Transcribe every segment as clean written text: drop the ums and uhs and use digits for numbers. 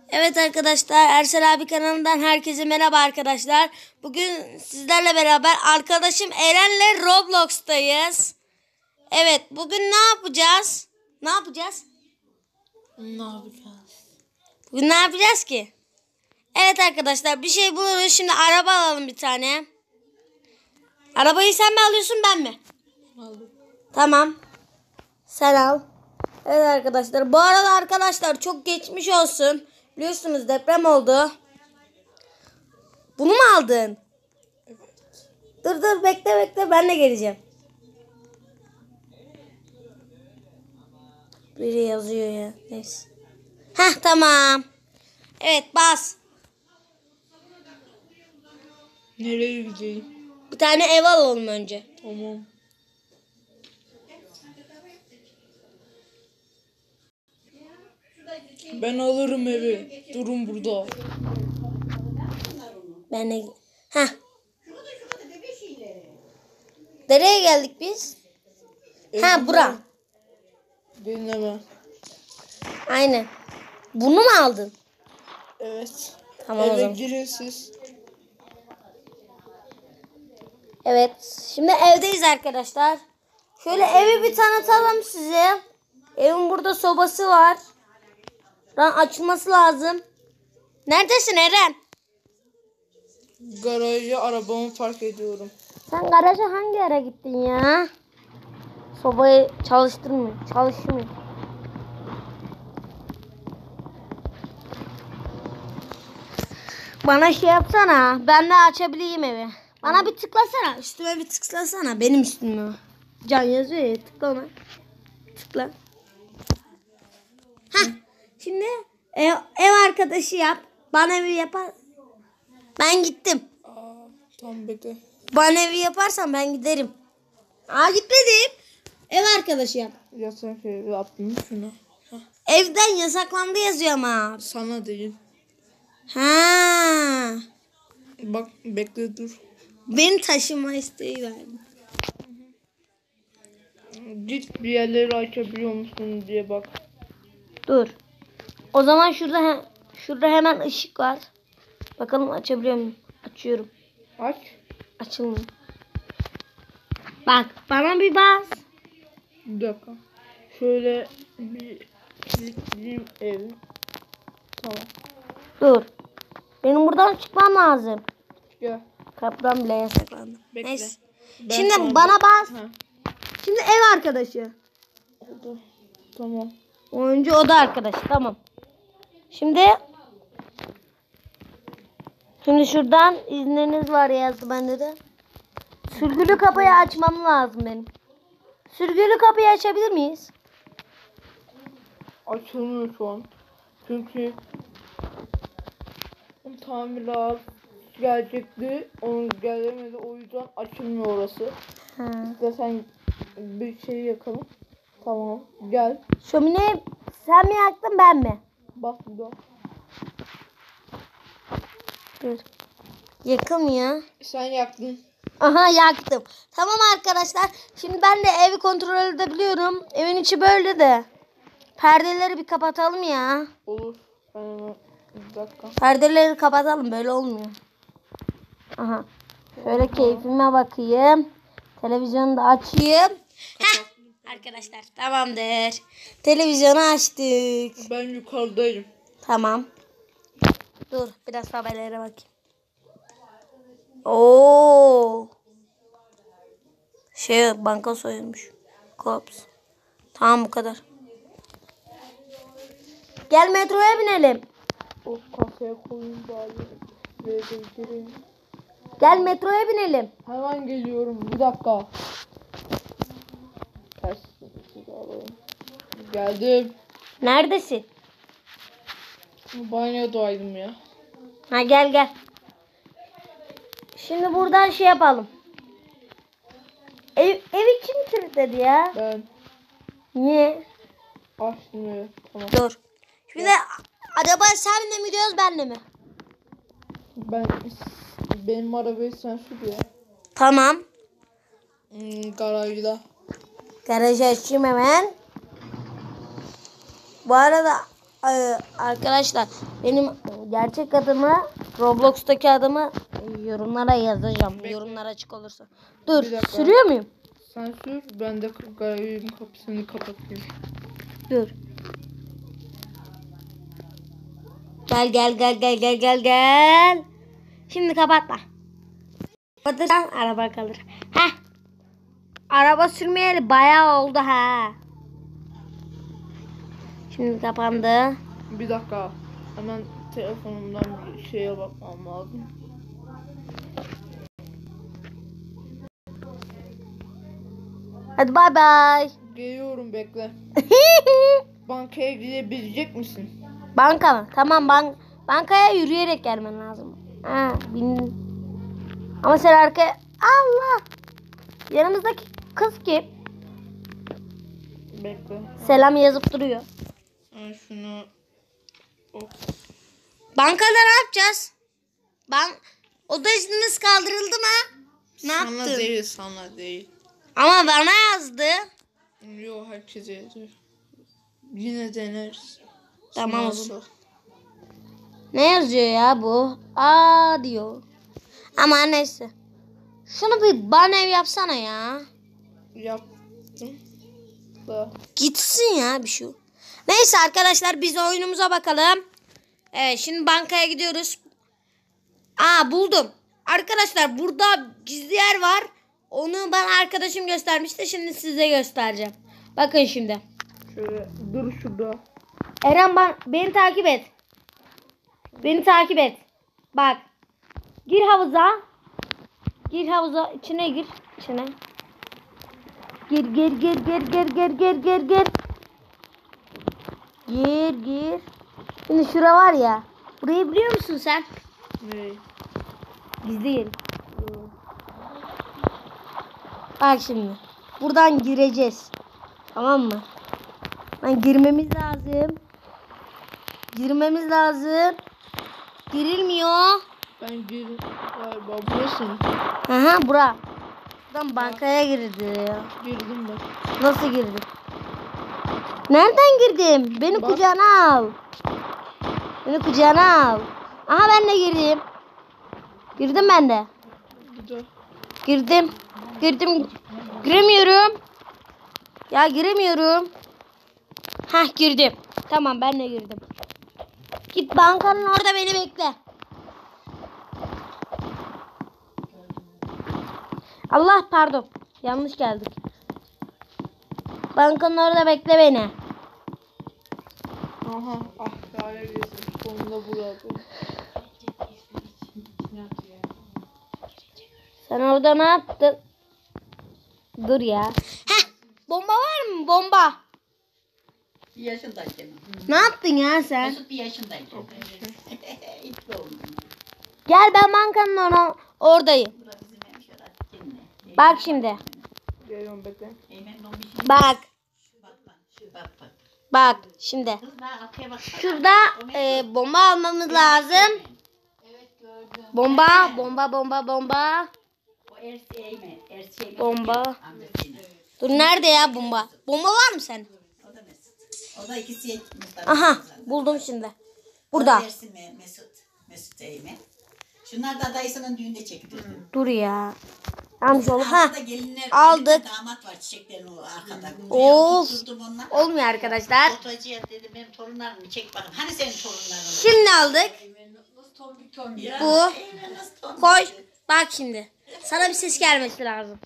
Evet arkadaşlar, Ersel abi kanalından herkese merhaba arkadaşlar. Bugün sizlerle beraber arkadaşım Eren'le Roblox'tayız. Evet, bugün ne yapacağız? Ne yapacağız? Bugün ne yapacağız ki? Evet arkadaşlar, bir şey buluruz. Şimdi araba alalım bir tane. Arabayı sen mi alıyorsun, ben mi? Aldım. Tamam. Sen al. Evet arkadaşlar, bu arada arkadaşlar çok geçmiş olsun. Biliyorsunuz deprem oldu. Bunu mu aldın? Evet. Dur bekle ben de geleceğim. Biri yazıyor ya. Neyse. Heh, tamam. Evet, bas. Nereye gideyim? Bir tane ev alalım önce. Tamam. Ben alırım evi. Durun burada. Ben de... Heh. Nereye geldik biz? Ha, bura. Dinleme. Aynen. Bunu mu aldın? Evet. Tamam o Eve zaman. girin siz. Evet. Şimdi evdeyiz arkadaşlar. Şöyle evi bir tanıtalım size. Evin burada sobası var. Açılması lazım. Neredesin Eren? Garaja arabamı park ediyorum. Sen garaja hangi ara gittin ya? Sobayı çalıştırmıyor. Çalışmıyor. Bana şey yapsana. Ben de açabileyim evi. Bana bir tıklasana. Üstüme bir tıklasana. Benim üstüme. Can yazıyor ya. Tıkla ona. Tıkla. Hah. Şimdi ev arkadaşı yap. Bana evi yapar. Ben gittim. Tamam bekle. Bana evi yaparsan ben giderim. Gitmedim. Ev arkadaşı yap. Yasak evi yaptım şunu. Hah. Evden yasaklandı yazıyor ama. Sana değil. Ha. Bak bekle dur. Beni taşıma isteği verdi. Git bir yerleri açabiliyor musun diye bak. Dur. O zaman şurada hemen ışık var. Bakalım açabiliyor muyum? Açıyorum. Aç. Açılmıyor. Bak bana bir bas. Bir dakika. Şöyle bir kilitleyeyim evi. Tamam. Dur. Benim buradan çıkmam lazım. Gel. Kapıdan bile yasaklandım. Bekle. Neyse. Ben Şimdi sana- bana bas. Ha. Şimdi ev arkadaşı. Oldu. Tamam. Oyuncu o da arkadaş. Tamam. Şimdi şuradan izniniz var yazdı bende de. Sürgülü kapıyı açmam lazım benim. Sürgülü kapıyı açabilir miyiz? Açılmıyor şu an. Çünkü tamirat gelecekti. Onun gelemedi. O yüzden açılmıyor orası. Ha. İstersen bir şey yakalım. Tamam. Gel. Şömineyi sen mi yaktın ben mi? Bak burada. Dur. Yakım ya. Sen yaktın. Aha, yaktım. Tamam arkadaşlar. Şimdi ben de evi kontrol edebiliyorum. Evin içi böyle de. Perdeleri bir kapatalım ya. Olur. Ben hemen bir dakika. Perdeleri kapatalım. Böyle olmuyor. Aha. Şöyle keyfime bakayım. Televizyonu da açayım. Heh. Arkadaşlar tamamdır. Televizyonu açtık. Ben yukarıdayım. Tamam. Dur biraz haberlere bakayım. Oo. Banka soyulmuş. Kops. Tamam, bu kadar. Gel metroya binelim. O kafaya koyayım bari. Ve gireyim. Gel metroya binelim. Hemen geliyorum. Bir dakika. Ters. Geldim. Neredesin? Banyodaydım ya. Ha, gel. Şimdi buradan şey yapalım. Evi kim kilitledi ya? Ben Niye? açtım evi. Tamam. Dur. Şimdi araba senle mi gidiyoruz, benle mi? Benim arabayı sen sür ya. Tamam. Garajda. Garajı açayım hemen. Bu arada Arkadaşlar benim gerçek adımı, Roblox'taki adımı yorumlara yazacağım. Yorumlar açık olursa. Dur, Bir dakika. sürüyor muyum? Sen sür, ben de garajın kapısını kapatayım. Dur. Gel. Şimdi kapatma. Kapatırsan araba kalır. Heh. Araba sürmeyeli bayağı oldu ha. Şimdi kapandı. Bir dakika. Hemen telefonumdan bir şeye bakmam lazım. Hadi bay bay. Geliyorum, bekle. Bankaya gidebilecek misin? Banka mı? Tamam, bankaya yürüyerek gelmen lazım. Ha, Ama sen arkaya... Allah! Yanımızdaki kız kim? Bekle. Selam yazıp duruyor. Şunu... Hop. Bankada ne yapacağız? Oda izniniz kaldırıldı mı? Ne Sana yaptın? değil, sana değil. Ama bana yazdı. Yok, herkese yeter. Yine deneriz. Tamam o Nasıl? zaman. Ne yazıyor ya bu? Aa diyor. Ama neyse. Şunu bir bana ev yapsana ya. Yaptım. Da. Gitsin ya bir şu. Neyse arkadaşlar biz oyunumuza bakalım. Evet şimdi bankaya gidiyoruz. Buldum. Arkadaşlar burada gizli yer var. Onu bana arkadaşım göstermişti. Şimdi size göstereceğim. Bakın şimdi. Şöyle dur şurada. Eren beni takip et. Beni takip et. Bak. Gir havuza. Gir havuza. İçine gir. İçine. Gir. Gir. Şimdi şura var ya. Burayı biliyor musun sen? Ne? Gizli yer. Bak şimdi. Buradan gireceğiz. Tamam mı? Girmemiz lazım. Girilmiyor. Ben girdim. Galiba burası mı? Aha bura. Buradan bankaya girdi. Girdim bak. Nasıl girdin? Nereden girdim? Beni Bak. kucağına al. Aha ben de girdim. Girdim ben de. Güzel. Girdim. Giremiyorum. Ya giremiyorum. Hah girdim. Tamam ben de girdim. Git bankanın orada beni bekle. Allah pardon. Yanlış geldik. Bankanın orada bekle beni. Aha. Kahretsin. Sonunda burada. Sen orada ne yaptın? Dur ya. Heh, bomba var mı? Bomba. Bir yaşındayken. Ne yaptın ya sen? Mesut bir yaşındayken. Hiç doğmadım. Gel ben bankanın oradayım. Bu da bizim hemşire kendine. Bak şimdi. Geliyorum, bekle. Eymen'in o bir şey. Bak. Bak. Bak şimdi. Kız daha arkaya bak. Şurada bomba almamız lazım. Evet gördüm. Bomba. O Ersi Eymen. Ersi Eymen. Bomba. Amcasıyla. Dur nerede ya bomba? Bomba var mı sen? O da Mesut. O da ikisi Mustafa. Aha buldum şimdi. O da Burada. Ersi Mesut. Mesut Eymen. Şunlar da dayısının düğünde çektirdim. Dur ya. Yanlış oldu. Ha. Arkada gelinler, aldık. gelinler damat var çiçeklerin o arkada. Of. Tutturdum onunla. Olmuyor arkadaşlar. Fotoğrafçıya dedim benim torunlarımı çek bakayım. Hani senin torunların? Şimdi aldık. Ya, Bu. Eymen nasıl tombik? Koy. Bak şimdi. Sana bir ses gelmesi lazım.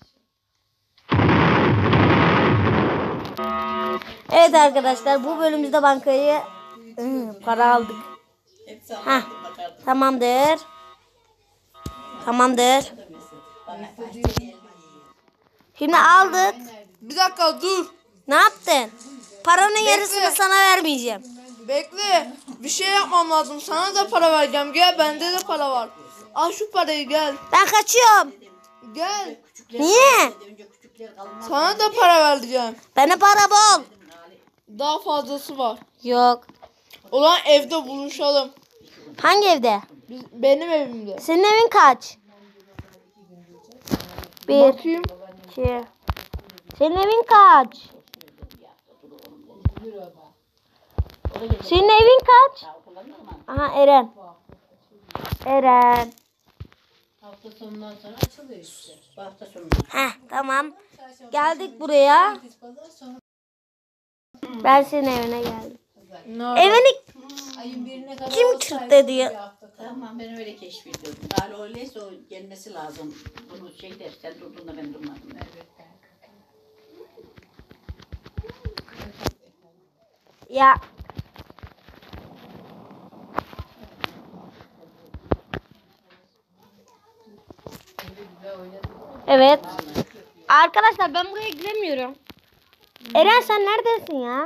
Evet arkadaşlar bu bölümümüzde bankayı para aldık. Hepsi Heh. anlattım bakardım. Tamamdır. Şimdi aldık. Bir dakika dur. Ne yaptın? Paranın Bekle. yarısını sana vermeyeceğim. Bekle. Bir şey yapmam lazım. Sana da para vereceğim. Gel, bende de para var. Al şu parayı, gel. Ben kaçıyorum. Gel. Niye? Önce küçükler kalmaz. Sana da para vereceğim. Bana para bol. Daha fazlası var. Yok. Ulan evde buluşalım. Hangi evde? Benim evimde. Senin evin kaç? Bir, Bakayım. iki. Senin evin kaç? Senin evin kaç? Daha kullanıyor mu? Aha Eren. Eren. Hafta sonundan sonra açılıyor işte. Bu hafta sonu. Heh tamam. Geldik buraya. Pazar sonra Ben senin evine geldim. Nerede? Evini ayın birine kadar Kim olsaydı kırk dedi ya? bir hafta kalır. Tamam ben öyle keşfediyordum. Bari öyleyse o gelmesi lazım. Bunu şey der, sen durduğunda ben durmadım. Evet. ya evet. Arkadaşlar ben buraya giremiyorum. Eren sen neredesin ya?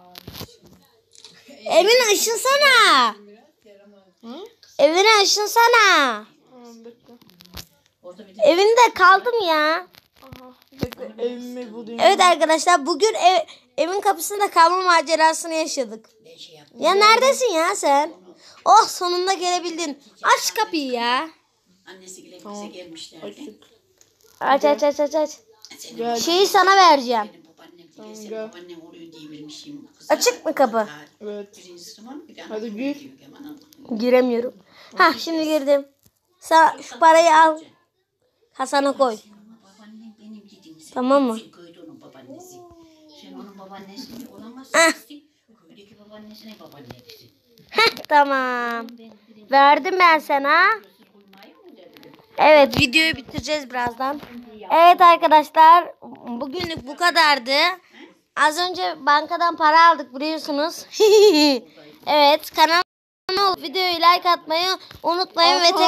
Evine ışınsana. Evine ışınsana. Bekle. Orada bir de Evinde kaldım ya. Bekle evimi bulayım. Evet arkadaşlar bugün evin kapısında kalma macerasını yaşadık. ne şey yaptı. Ya neredesin ya sen? Oh sonunda gelebildin. Aç kapıyı ya. Annesiyle bize gelmişlerdi. Açık. Aç. Senin Gel. Şeyi sana vereceğim. benim babaannem Tamam, bilirsen gel. babaannem oluyor diye vermişim. Kıza. Açık mı kapı? Evet. Birinci sınıf bir de Hadi anam gir. diyor, Yaman Hanım. Giremiyorum. Ha şimdi girdim. Sen şu parayı al. Hasan'a koy. Ama babaannem benim dedim. Sen Tamam mı? sen köyde onun babaannesi. Sen onun babaannesi olamazsın. Ah. Köydeki babaannesine babaannesi. Heh tamam. Verdim ben sana. Uymayı mı dedim? Evet videoyu bitireceğiz birazdan. Evet arkadaşlar bugünlük bu kadardı. Az önce bankadan para aldık biliyorsunuz. Evet kanalıma videoyu like atmayı unutmayın ve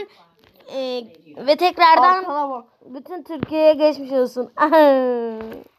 tekrardan Arkana bak. bütün Türkiye'ye geçmiş olsun.